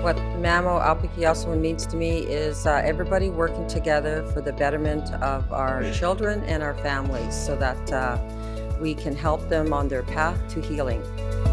What Mamow Obiki-ahwahsoowin means to me is everybody working together for the betterment of our children and our families so that we can help them on their path to healing.